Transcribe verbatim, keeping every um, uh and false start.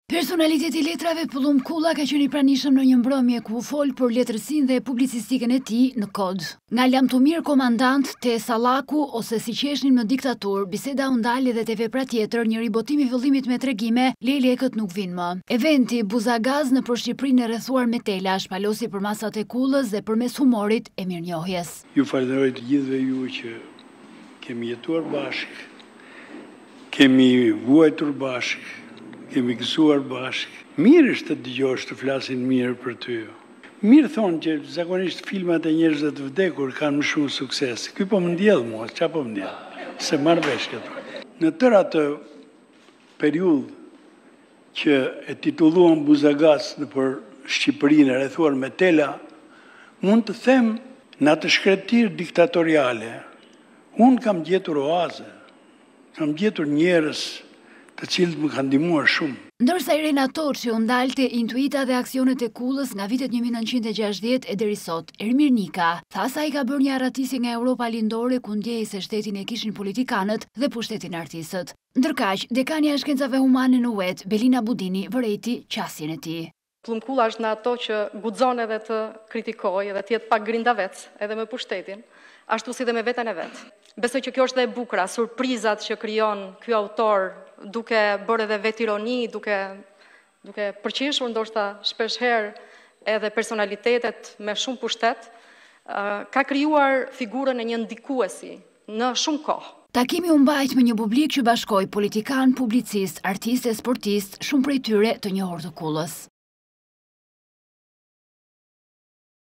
Personaliteti i letrave Pullum Kulla ka qenë i pranishëm në një mbrëmje ku fol për letërsinë dhe publicistikën e tij në kod. Nga Lamtomir komandant te Sallaku ose si qeshnin në diktatur, biseda u ndal edhe te vepra tjetër, një ribotim i fillimit me tregime, lelekët nuk vinë më. Eventi Buzagaz në për Shqipërinë e rrethuar me tela shpalosi për masat e Kullës dhe përmes humorit e mirënjohjes. Ju falenderoj të gjithëve ju që kemi jetuar bashkë, kemi vuajtur bashkë, kemi gëzuar bashkë. Mirë është të dëgjosh të flasin mirë për ty. Mirë thonë që zakonisht filmat e njerëzve të vdekur kanë më shumë sukses. Ky po më ndjell mua, ç'a po më ndjell? Se marr vesh këtë. Në tërë atë periudhë që e titulluan Buzagaz në për Shqipërinë e rrethuar me tela, mund të them në atë shkretir diktatoriale, unë kam gjetur oaze, kam gjetur njerëz të cilët më kanë ndihmuar shumë. Ndërsa Irena Toçi u ndalte intuita dhe aksionet e Kullës nga vitet një mijë e nëntëqind e gjashtëdhjetë e deri sot, Ermir Nika tha se ai ka bërë një arratisje nga Europa lindore ku ndjej se shtetin e kishin politikanët dhe pushtetin artistët. Ndërkaq, dekania e shkencave humane në U E T, Belina Budini, vërejti qasjen e tij. Pullum Kulla është në ato që guxon edhe të kritikojë edhe të jetë pak grindavec edhe me pushtetin, ashtu si dhe me veten e vet. Besoj që kjo është dhe e bukura, surprizat që krijon ky autor duke bërë edhe vetë ironi, duke duke përqeshur ndoshta shpesh herë edhe personalitetet me shumë pushtet, ka krijuar figurën e një ndikuesi në shumë kohë. Takimi u mbajt me një publik që bashkoi politikan, publicist, artistë e sportistë, shumë prej tyre të njohur të Kullës.